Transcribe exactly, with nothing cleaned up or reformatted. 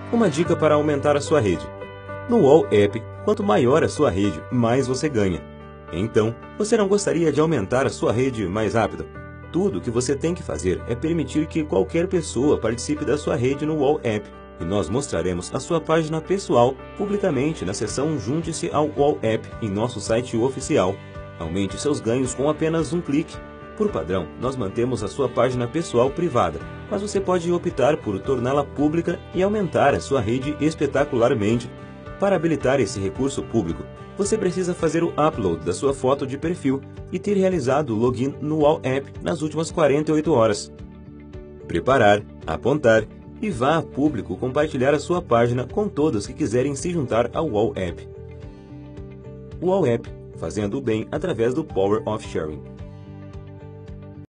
Uma dica para aumentar a sua rede. No Wall App, quanto maior a sua rede, mais você ganha. Então, você não gostaria de aumentar a sua rede mais rápido? Tudo o que você tem que fazer é permitir que qualquer pessoa participe da sua rede no Wall App, e nós mostraremos a sua página pessoal publicamente na seção Junte-se ao Wall App em nosso site oficial. Aumente seus ganhos com apenas um clique. Por padrão, nós mantemos a sua página pessoal privada, mas você pode optar por torná-la pública e aumentar a sua rede espetacularmente. Para habilitar esse recurso público, você precisa fazer o upload da sua foto de perfil e ter realizado o login no Wall App nas últimas quarenta e oito horas. Preparar, apontar e vá a público compartilhar a sua página com todos que quiserem se juntar ao Wall App. Wall App, fazendo o bem através do Power of Sharing.